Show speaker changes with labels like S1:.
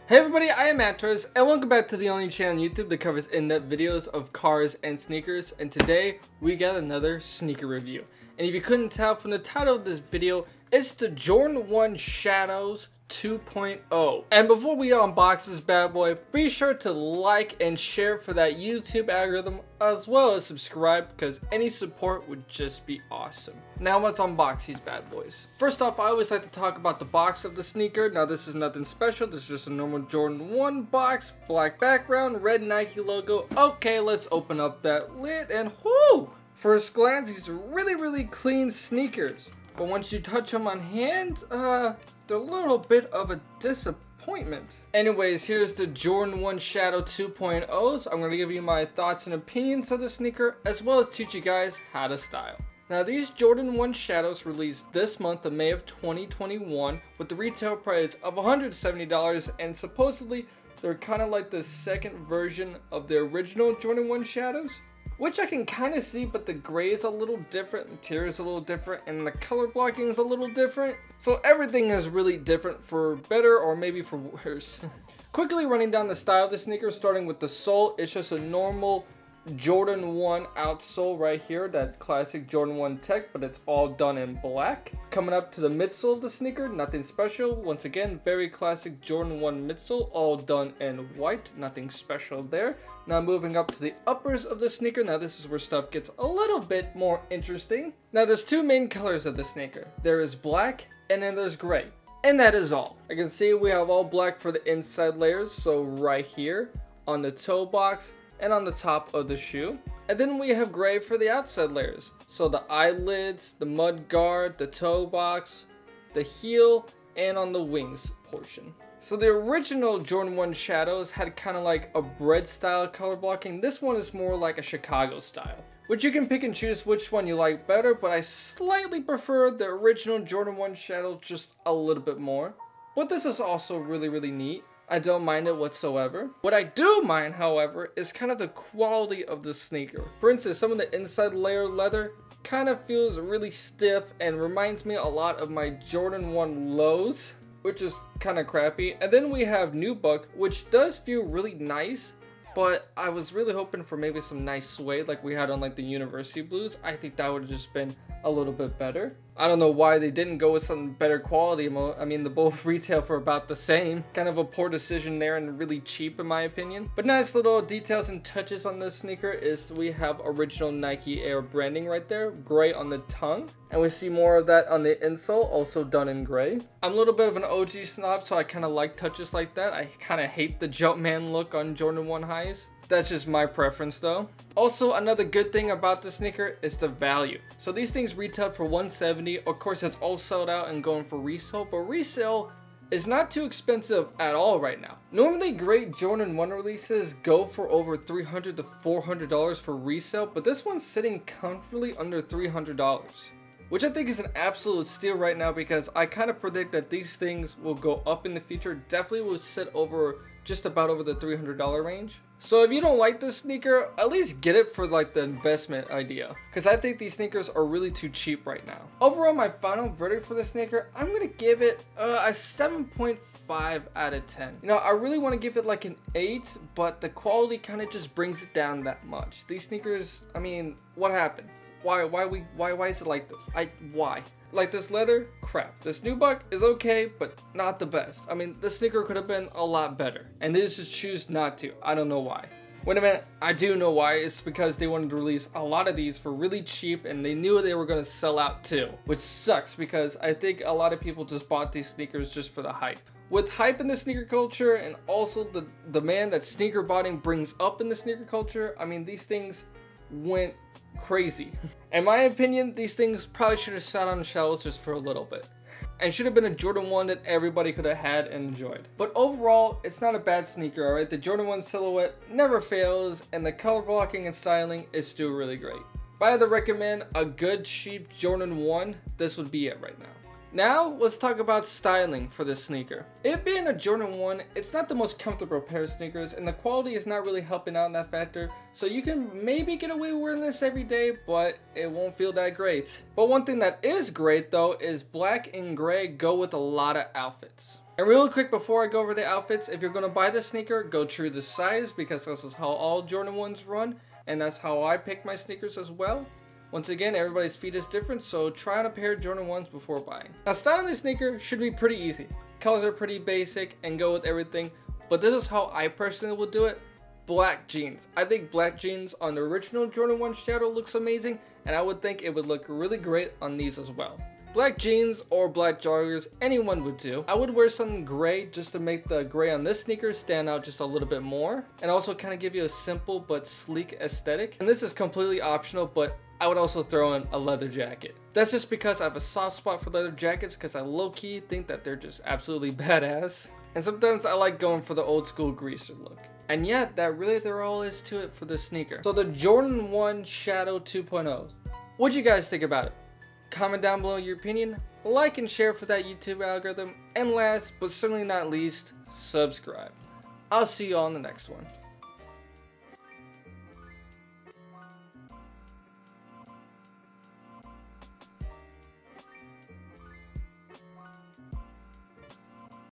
S1: Hey everybody, I am Matros, and welcome back to the only channel on YouTube that covers in-depth videos of cars and sneakers. And today, we got another sneaker review. And if you couldn't tell from the title of this video, it's the Jordan 1 Shadows 2.0. And before we unbox this bad boy, be sure to like and share for that YouTube algorithm, as well as subscribe, because any support would just be awesome. Now let's unbox these bad boys. First off, I always like to talk about the box of the sneaker. Now this is nothing special, this is just a normal Jordan 1 box, black background, red Nike logo. Okay, let's open up that lid and whoo! First glance, these are really clean sneakers. But once you touch them on hand, they're a little bit of a disappointment. Anyways, here's the Jordan 1 Shadow 2.0s. I'm going to give you my thoughts and opinions of the sneaker, as well as teach you guys how to style. Now these Jordan 1 Shadows released this month of May of 2021 with the retail price of $170, and supposedly they're kind of like the second version of the original Jordan 1 Shadows. Which I can kind of see, but the gray is a little different, material is a little different, and the color blocking is a little different. So everything is really different for better or maybe for worse. Quickly running down the style of the sneaker, starting with the sole, it's just a normal Jordan 1 outsole right here, that classic Jordan 1 tech, but it's all done in black. Coming up to the midsole of the sneaker, nothing special. Once again, very classic Jordan 1 midsole, all done in white, nothing special there. Now moving up to the uppers of the sneaker, now this is where stuff gets a little bit more interesting. Now there's two main colors of the sneaker. There is black and then there's gray. And that is all. I can see we have all black for the inside layers, so right here on the toe box and on the top of the shoe. And then we have gray for the outside layers. So the eyelids, the mud guard, the toe box, the heel, and on the wings portion. So the original Jordan 1 Shadows had kind of like a bread style color blocking. This one is more like a Chicago style, which you can pick and choose which one you like better, but I slightly prefer the original Jordan 1 Shadow just a little bit more. But this is also really neat. I don't mind it whatsoever. What I do mind, however, is kind of the quality of the sneaker. For instance, some of the inside layer leather kind of feels really stiff and reminds me a lot of my Jordan 1 lows, which is kind of crappy. And then we have Nubuck, which does feel really nice, but I was really hoping for maybe some nice suede like we had on like the University Blues. I think that would have just been a little bit better. I don't know why they didn't go with some better quality. I mean, they both retail for about the same. Kind of a poor decision there and really cheap in my opinion. But nice little details and touches on this sneaker is we have original Nike Air branding right there, gray on the tongue. And we see more of that on the insole, also done in gray. I'm a little bit of an OG snob, so I kind of like touches like that. I kind of hate the Jumpman look on Jordan 1 highs. That's just my preference though. Also, another good thing about the sneaker is the value. So these things retail for $170. Of course, it's all sold out and going for resale, but resale is not too expensive at all right now. Normally, great Jordan 1 releases go for over $300 to $400 for resale, but this one's sitting comfortably under $300. Which I think is an absolute steal right now, because I kind of predict that these things will go up in the future. Definitely will sit over just about over the $300 range. So if you don't like this sneaker, at least get it for like the investment idea, because I think these sneakers are really too cheap right now. Overall, my final verdict for the sneaker, I'm gonna give it a 7.5 out of 10. You know, I really want to give it like an 8, but the quality kind of just brings it down that much. These sneakers, I mean, what happened? Why is it like this? Why? Like this leather? Crap. This Nubuck is okay, but not the best. I mean, this sneaker could have been a lot better, and they just choose not to. I don't know why. Wait a minute, I do know why. It's because they wanted to release a lot of these for really cheap, and they knew they were going to sell out too. Which sucks, because I think a lot of people just bought these sneakers just for the hype. With hype in the sneaker culture, and also the demand that sneaker botting brings up in the sneaker culture, I mean, these things went crazy. In my opinion, these things probably should have sat on shelves just for a little bit, and should have been a Jordan 1 that everybody could have had and enjoyed. But overall, it's not a bad sneaker, alright? The Jordan 1 silhouette never fails, and the color blocking and styling is still really great. If I had to recommend a good cheap Jordan 1, this would be it right now. Now, let's talk about styling for this sneaker. It being a Jordan 1, it's not the most comfortable pair of sneakers, and the quality is not really helping out in that factor, so you can maybe get away wearing this every day, but it won't feel that great. But one thing that is great though is black and gray go with a lot of outfits. And real quick before I go over the outfits, if you're going to buy the sneaker, go true to size because this is how all Jordan 1s run, and that's how I pick my sneakers as well. Once again, everybody's feet is different, so try on a pair of Jordan 1s before buying. Now, styling the sneaker should be pretty easy. Colors are pretty basic and go with everything, but this is how I personally will do it. Black jeans. I think black jeans on the original Jordan 1 Shadow looks amazing, and I would think it would look really great on these as well. Black jeans or black joggers, anyone would do. I would wear something gray just to make the gray on this sneaker stand out just a little bit more, and also kind of give you a simple but sleek aesthetic. And this is completely optional, but I would also throw in a leather jacket. That's just because I have a soft spot for leather jackets because I low-key think that they're just absolutely badass. And sometimes I like going for the old school greaser look. And yeah, that really there all is to it for this sneaker. So the Jordan 1 Shadow 2.0. What'd you guys think about it? Comment down below your opinion, like and share for that YouTube algorithm, and last but certainly not least, subscribe. I'll see you all in the next one.